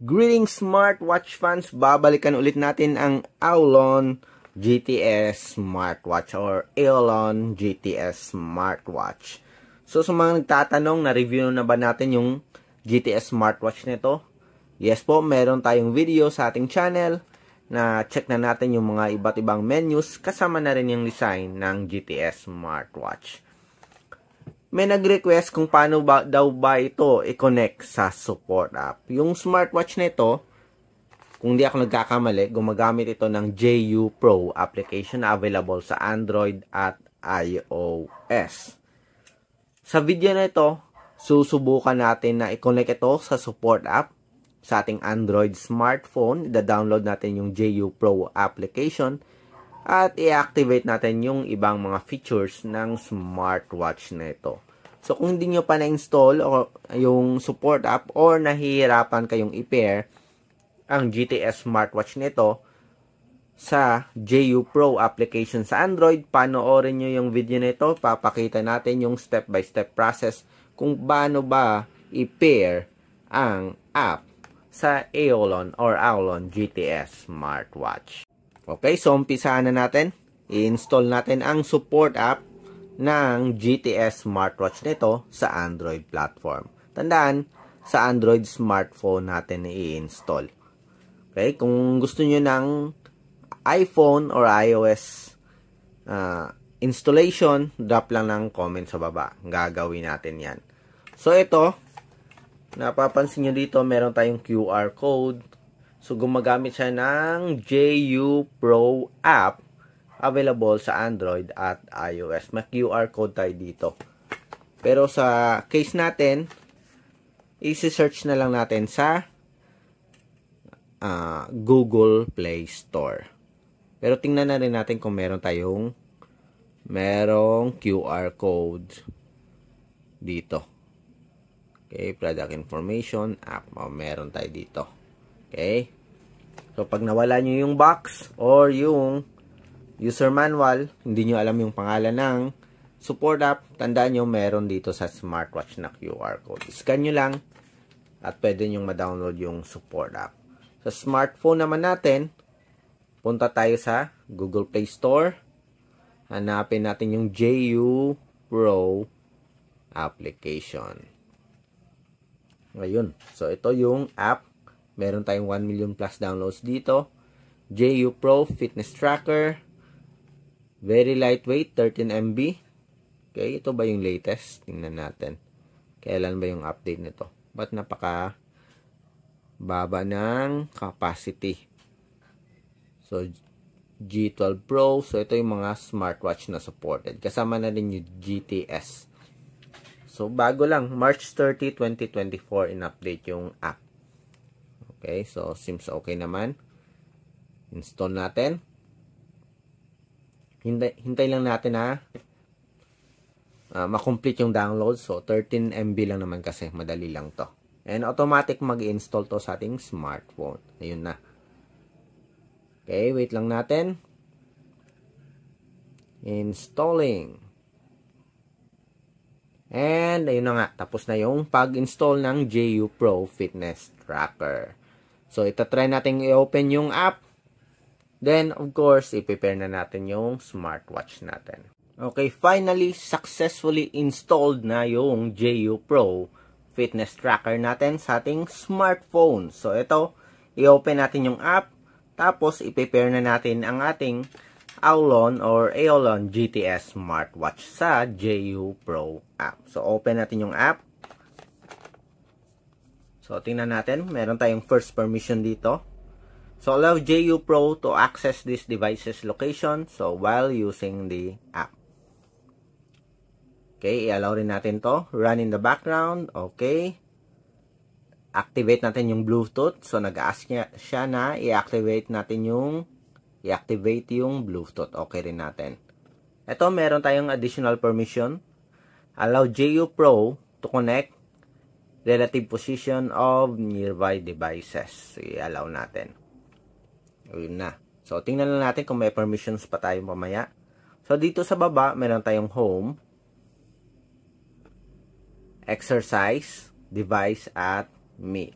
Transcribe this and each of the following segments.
Greetings smartwatch fans! Babalikan ulit natin ang Aolon GTS smartwatch or Aolon GTS smartwatch. So sa mga nagtatanong, na-review na ba natin yung GTS smartwatch nito? Yes po, meron tayong video sa ating channel na check na natin yung mga iba't ibang menus kasama na rin yung design ng GTS smartwatch. May nag-request kung paano daw ba ito i-connect sa support app. Yung smartwatch na ito, kung di ako nagkakamali, gumagamit ito ng JU Pro application na available sa Android at iOS. Sa video na ito, susubukan natin na i-connect ito sa support app sa ating Android smartphone. I-download natin yung JU Pro application at i-activate natin yung ibang mga features ng smartwatch na ito. So, kung hindi nyo pa na-install yung support app or nahihirapan kayong i-pair ang GTS smartwatch nito sa JU Pro application sa Android, panoorin nyo yung video nito. Papakita natin yung step-by-step process kung paano ba i-pair ang app sa Aolon or Aolon GTS smartwatch. Okay, so umpisahan na natin. I-install natin ang support app ng GTS smartwatch nito sa Android platform. Tandaan, sa Android smartphone natin i-install. Okay, kung gusto nyo ng iPhone or iOS installation, drop lang ng comment sa baba. Gagawin natin yan. So ito, napapansin nyo dito, meron tayong QR code. So, gumagamit siya ng JU Pro app available sa Android at iOS. May QR code tayo dito. Pero sa case natin, isi-search na lang natin sa Google Play Store. Pero tingnan na rin natin kung merong QR code dito. Okay, product information, app. Meron tayo dito. Okay. So, pag nawala nyo yung box or yung user manual, hindi nyo alam yung pangalan ng support app, tandaan nyo meron dito sa smartwatch na QR code. Scan nyo lang at pwede nyo ma-download yung support app. Sa smartphone naman natin, punta tayo sa Google Play Store. Hanapin natin yung JU Pro application. Ngayon. So, ito yung app. Meron tayong 1 million plus downloads dito. JU Pro Fitness Tracker. Very lightweight, 13 MB. Okay, ito ba yung latest? Tingnan natin. Kailan ba yung update nito? Ba't napaka baba ng capacity? So, G12 Pro. So, ito yung mga smartwatch na supported. Kasama na rin yung GTS. So, bago lang. March 30, 2024 in-update yung app. Okay, so seems okay naman. Install natin. Hintay lang natin na ma-complete yung download. So, 13 MB lang naman kasi. Madali lang to. And automatic mag-install to sa ating smartphone. Ayun na. Okay, wait lang natin. Installing. And, ayun na nga. Tapos na yung pag-install ng JU Pro Fitness Tracker. So, itatry natin i-open yung app. Then, of course, i-prepare na natin yung smartwatch natin. Okay, finally, successfully installed na yung JU Pro Fitness Tracker natin sa ating smartphone. So, ito, i-open natin yung app. Tapos, i-prepare na natin ang ating Aolon or Aolon GTS smartwatch sa JU Pro app. So, open natin yung app. So, tingnan natin. Meron tayong first permission dito. So, allow JU Pro to access this device's location. So, while using the app. Okay, i-allow rin natin to. Run in the background. Okay. Activate natin yung Bluetooth. So, nag-ask siya na i-activate natin yung Bluetooth. Okay rin natin. Ito, meron tayong additional permission. Allow JU Pro to connect relative position of nearby devices. So, i-allow natin. Ayun na. So, tingnan lang natin kung may permissions pa tayo mamaya. So, dito sa baba, meron tayong home, exercise, device, at me.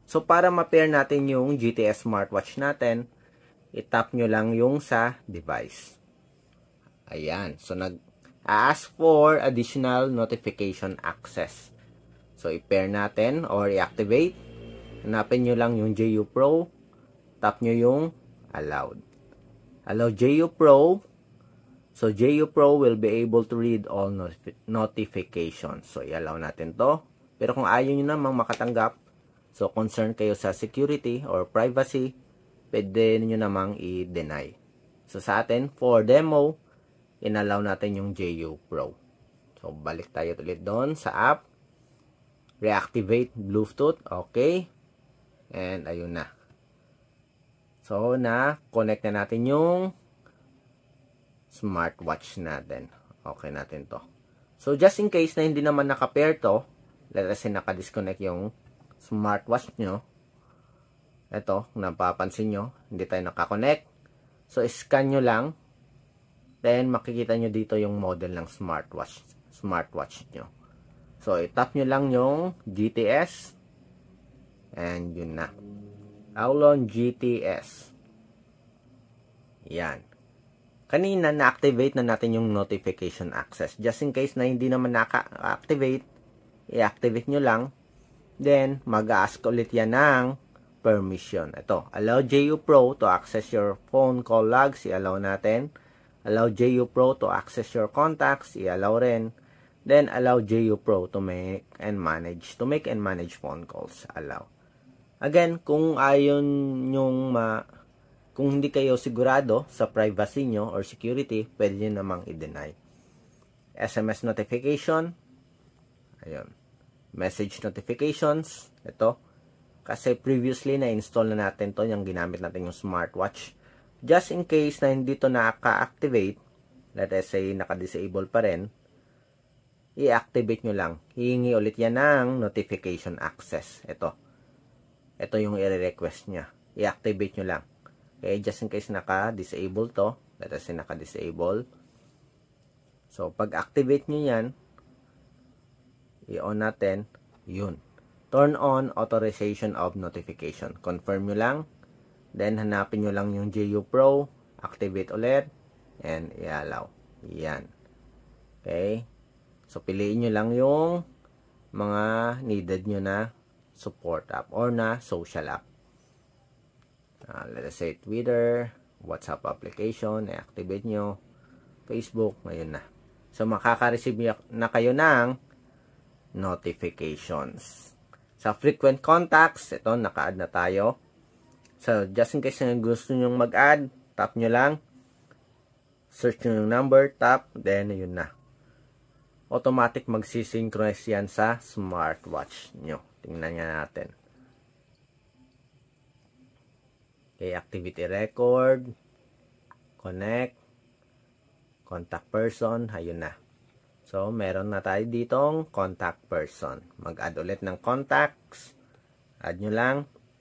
So, para ma-pair natin yung GTS smartwatch natin, i-tap nyo lang yung sa device. Ayan. So, nag-ask for additional notification access. So, i-pair natin or i-activate. Hanapin nyo lang yung JU Pro. Tap nyo yung allowed. Allow JU Pro. So, JU Pro will be able to read all notifications. So, i-allow natin to. Pero kung ayaw nyo namang makatanggap, so, concerned kayo sa security or privacy, pwede nyo namang i-deny. So, sa atin, for demo, inallow natin yung JU Pro. So, balik tayo ulit doon sa app. Reactivate Bluetooth. Okay. And, ayun na. So, na-connect na natin yung smartwatch natin. Okay natin to. So, just in case na hindi naman naka-pair to, let's say naka-disconnect yung smartwatch nyo. Ito, napapansin nyo, hindi tayo nakakonect. So, scan nyo lang. Then, makikita nyo dito yung model ng smartwatch nyo. So, i-tap nyo lang yung GTS. And, yun na. Aulon GTS. Yan. Kanina, na-activate na natin yung notification access. Just in case na hindi naman naka-activate, i-activate nyo lang. Then, mag-ask ulit yan ng permission. Ito, allow JU Pro to access your phone call logs. I-allow natin. Allow JU Pro to access your contacts. I-allow rin. Then, allow JU Pro to make and manage phone calls. Allow. Again, kung kung hindi kayo sigurado sa privacy nyo or security, pwede nyo namang i-deny. SMS notification. Ayun. Message notifications. Ito. Kasi previously na-install na natin to, yung ginamit natin yung smartwatch. Just in case na hindi to naka-activate, let's say naka-disable pa rin, i-activate nyo lang. Hihingi ulit yan ng notification access. Ito yung i-request niya. I-activate nyo lang. Okay, just in case naka-disable to, let's say naka-disable. So, pag-activate nyo yan, i-on natin, yun. Turn on authorization of notification. Confirm nyo lang. Then, hanapin nyo lang yung JU Pro. Activate ulit. And, i-allow. Yan. Okay. So, piliin nyo lang yung mga needed nyo na support app or na social app. Let's say Twitter, WhatsApp application, i-activate nyo. Facebook, ngayon na. So, makaka-receive na kayo ng notifications. Sa frequent contacts, ito, naka-add na tayo. So, just in case na gusto nyo mag-add, tap nyo lang. Search nyo yung number, tap, then yun na. Automatic magsisynchronize yan sa smartwatch nyo. Tingnan nga natin. Okay, activity record, connect, contact person, ayun na. So, meron na tayo ditong contact person. Mag-add ulit ng contacts. Add nyo lang.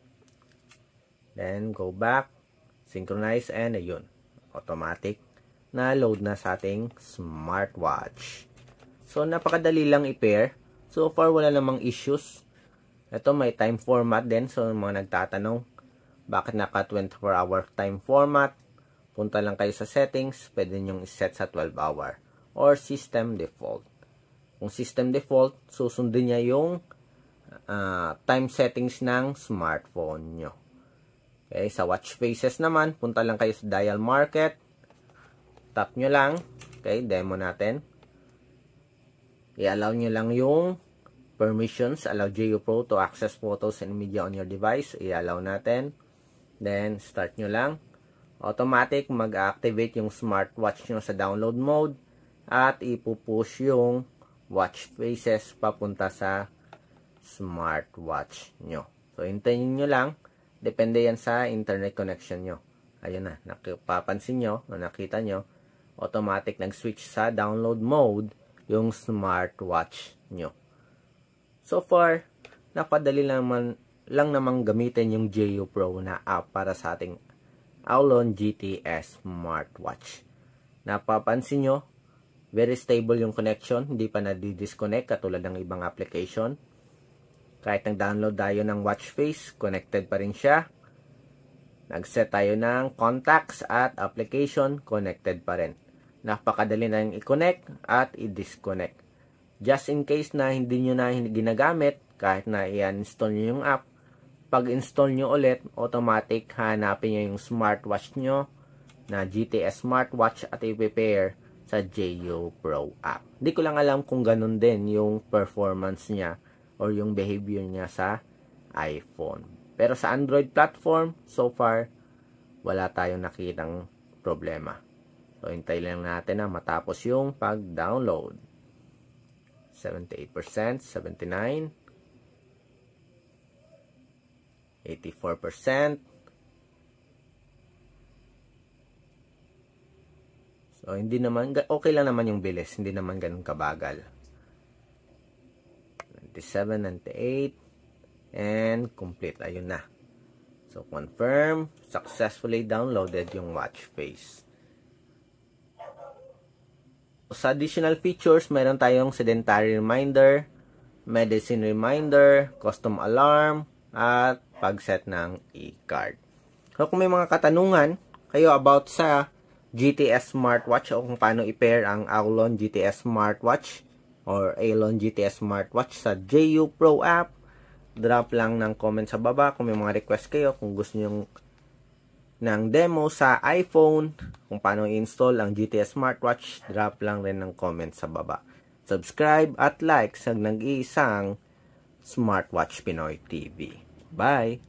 Then, go back. Synchronize and ayun. Automatic na load na sa ating smartwatch. So, napakadali lang i-pair. So far, wala namang issues. Ito, may time format din. So, mga nagtatanong, bakit naka 24-hour time format? Punta lang kayo sa settings. Pwede nyong iset sa 12-hour. Or system default. Kung system default, susundin niya yung time settings ng smartphone nyo. Okay, sa watch faces naman, punta lang kayo sa dial market. Tap nyo lang. Okay, demo natin. I-allow nyo lang yung permissions. Allow JU Pro to access photos and media on your device. I-allow natin. Then, start nyo lang. Automatic, mag-activate yung smartwatch nyo sa download mode. At ipupush yung watch faces papunta sa smartwatch nyo. So, hintayin nyo lang. Depende yan sa internet connection nyo. Ayun na. Napapansin nyo, nakita nyo, automatic nag-switch sa download mode yung smartwatch nyo. So far, napadali lang namang gamitin yung JU Pro na app para sa ating Aulon GTS smartwatch. Napapansin nyo, very stable yung connection, hindi pa nadi-disconnect katulad ng ibang application. Kahit nag-download tayo ng watch face, connected pa rin siya. Nag-set tayo ng contacts at application, connected pa rin. Napakadali na yung i-connect at i-disconnect. Just in case na hindi nyo na ginagamit, kahit na i-install nyo yung app, pag-install nyo ulit, automatic hanapin nyo yung smartwatch nyo na GTS smartwatch at i-pair sa JU Pro app. Hindi ko lang alam kung ganun din yung performance niya or yung behavior niya sa iPhone. Pero sa Android platform, so far, wala tayong nakitang problema. So, hintay lang natin na matapos yung pag-download. 78%, 79%, 84%. So, hindi naman, okay lang naman yung bilis. Hindi naman ganun kabagal. 97, 98, and complete. Ayun na. So, confirm. Successfully downloaded yung watch face. Sa additional features, meron tayong sedentary reminder, medicine reminder, custom alarm, at pag-set ng e-card. So, kung may mga katanungan kayo about sa GTS smartwatch o kung paano i-pair ang Aulon GTS smartwatch or Aulon GTS smartwatch sa JU Pro app, drop lang ng comment sa baba. Kung may mga request kayo, kung gusto nyo ng demo sa iPhone, kung paano i-install ang GTS smartwatch, drop lang rin ng comment sa baba. Subscribe at like sa nag-iisang Smartwatch Pinoy TV. Bye!